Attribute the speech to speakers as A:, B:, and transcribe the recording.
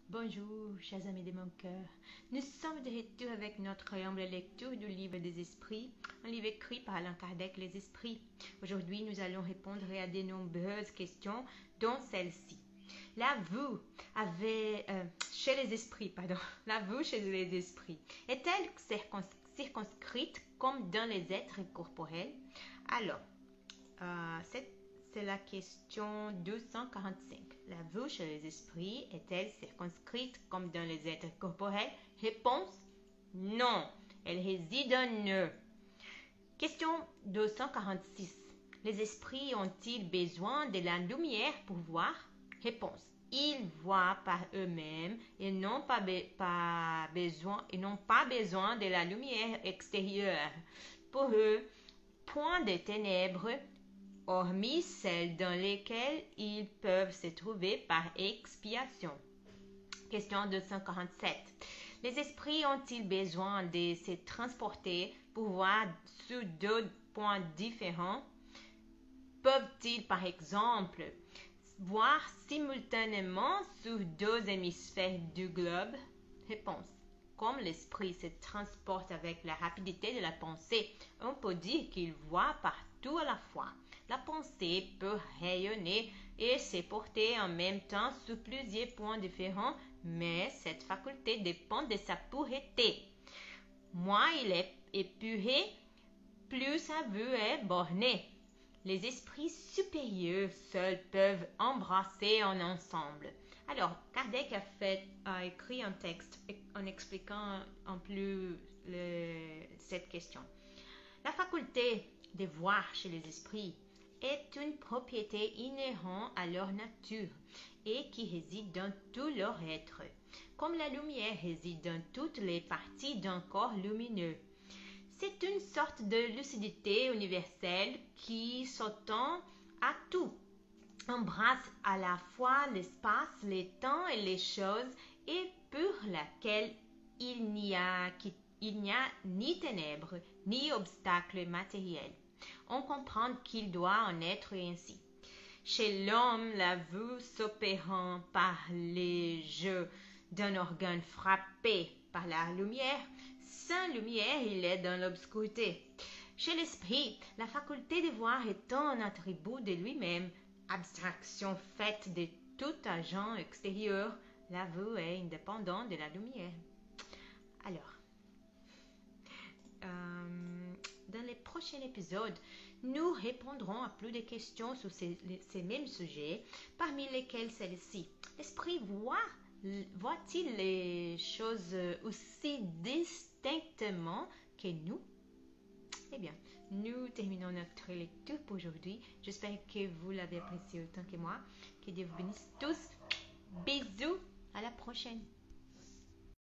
A: Bonjour, chers amis de mon cœur. Nous sommes de retour avec notre humble lecture du livre des esprits, un livre écrit par Allan Kardec, Les Esprits. Aujourd'hui, nous allons répondre à de nombreuses questions, dont celle-ci. La vue chez les esprits est-elle circonscrite comme dans les êtres corporels? Alors, c'est la question 245. La vue chez les esprits est-elle circonscrite comme dans les êtres corporels? Réponse: non. Elle réside en eux. Question 246. Les esprits ont-ils besoin de la lumière pour voir? Réponse: ils voient par eux-mêmes et n'ont pas besoin de la lumière extérieure. Pour eux, point de ténèbres, hormis celles dans lesquelles ils peuvent se trouver par expiation. Question 247. Les esprits ont-ils besoin de se transporter pour voir sur deux points différents? Peuvent-ils, par exemple, voir simultanément sur deux hémisphères du globe? Réponse: comme l'esprit se transporte avec la rapidité de la pensée, on peut dire qu'il voit partout à la fois. La pensée peut rayonner et se porter en même temps sur plusieurs points différents, mais cette faculté dépend de sa pureté. Moins il est épuré, plus sa vue est bornée. Les esprits supérieurs seuls peuvent embrasser en ensemble. Alors, Kardec a écrit un texte en expliquant en plus cette question. La faculté de voir chez les esprits est une propriété inhérente à leur nature et qui réside dans tout leur être, comme la lumière réside dans toutes les parties d'un corps lumineux. C'est une sorte de lucidité universelle qui s'étend à tout, embrasse à la fois l'espace, le temps et les choses, et pour laquelle il n'y a ni ténèbres, ni obstacles matériels. On comprend qu'il doit en être ainsi. Chez l'homme, la vue s'opérant par les jeux d'un organe frappé par la lumière, sans lumière, il est dans l'obscurité. Chez l'esprit, la faculté de voir étant un attribut de lui-même, abstraction faite de tout agent extérieur, la vue est indépendante de la lumière. Alors, dans les prochains épisodes, nous répondrons à plus de questions sur ces mêmes sujets, parmi lesquels celle-ci. L'esprit voit-il les choses aussi distinctement que nous? Eh bien, nous terminons notre lecture pour aujourd'hui. J'espère que vous l'avez apprécié autant que moi. Que Dieu vous bénisse tous. Bisous, à la prochaine.